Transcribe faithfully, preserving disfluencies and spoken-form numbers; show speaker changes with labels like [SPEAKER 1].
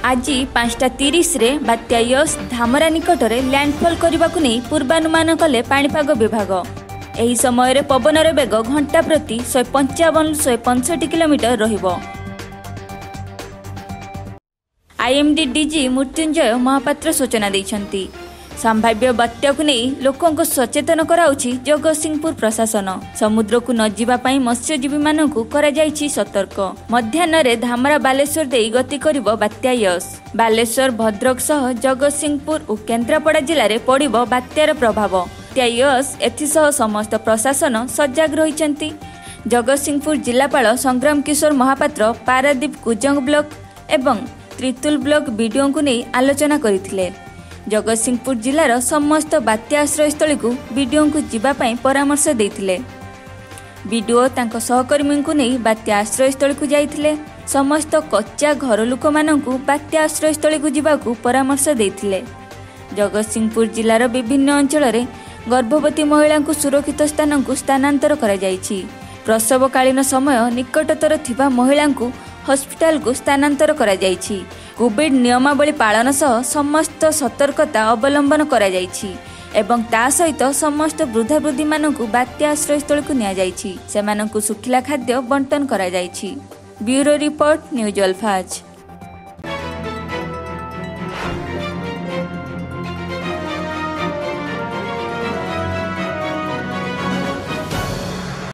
[SPEAKER 1] आज पांचटा तीस रे बात्या यश धामरा निकट में लैंडफॉल करने को नहीं पूर्वानुमान कले पाणीपाग विभाग। एही समय पवनर बेग घंटा प्रति शहे पंचावन शहे पंसठ किलोमीटर रहिबो। आईएमडी डीजी मृत्युंजय महापात्र सूचना दैछंती। संभाव्य बात्या को नहीं लोकों को सचेतन कराउछि जगतसिंहपुर प्रशासन। समुद्र को न जीवा पाई मत्स्यजीवी मानकु करा जाइछि सतर्क। मध्याह्न रे धामरा बालेश्वर देई गति करिवो बात्या यश। बालेश्वर भद्रक सह जगतसिंहपुर और केन्द्रापड़ा जिले में पड़िबो बात्यार प्रभाव। बात्या यश एथिसह समस्त प्रशासन सजग रहिछंती। जगतसिंहपुर जिलापाल संग्राम किशोर महापात्र पारादीप कुजंग ब्लॉक एवं त्रितुल ब्लॉक बीडीओ को नहीं आलोचना करथिले। जगतसिंहपुर जिलार समस्त बात्या आश्रयस्थली को बीडीओ को जीवाई परामर्श देथिले। बीडीओ तांको सहकर्मी को नहीं बात्या आश्रयस्थली को जाइथिले। समस्त कच्चा घर लोक मानकु बात्या आश्रयस्थली को जीवाकू परामर्श देथिले। जगतसिंहपुर जिलार विभिन्न अंचल रे गर्भवती महिला को सुरक्षित स्थान को स्थानांतर करा जाइछि। प्रसवकालीन समय निकटतर थिबा महिला को हॉस्पिटल को स्थानांतर करा जाइछि। कोविड नियमावली पालन सह समस्त सतर्कता अवलंबन करा जाइछि एवं ता सहित समस्त वृद्धा वृद्धी मानकु बात्या आश्रयस्थल को निया जाइछि। सेमानकु सुखिला खाद्य बंटन करा जाइछि। ब्यूरो रिपोर्ट न्यूज अल्फाज।